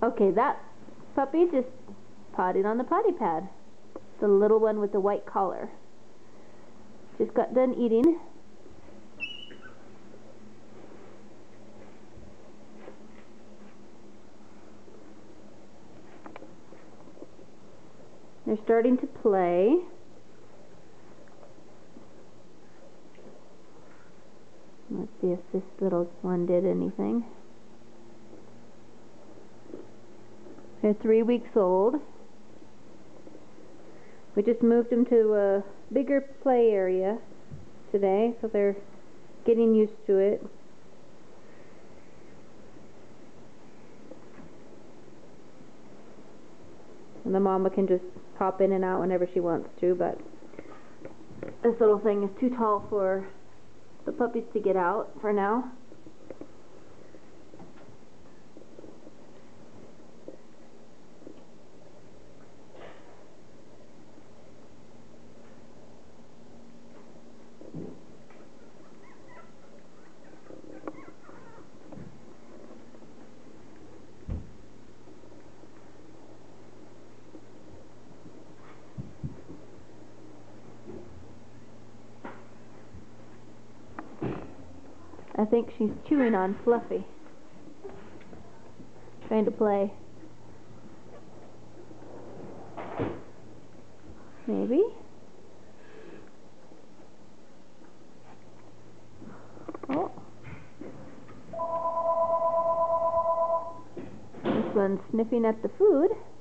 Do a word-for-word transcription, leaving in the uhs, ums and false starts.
Okay, that puppy just potted on the potty pad. The little one with the white collar. Just got done eating. They're starting to play. Let's see if this little one did anything. They're three weeks old. We just moved them to a bigger play area today, so they're getting used to it. And the mama can just hop in and out whenever she wants to, but this little thing is too tall for the puppies to get out for now. I think she's chewing on Fluffy. Trying to play. Maybe? Oh. This one's sniffing at the food.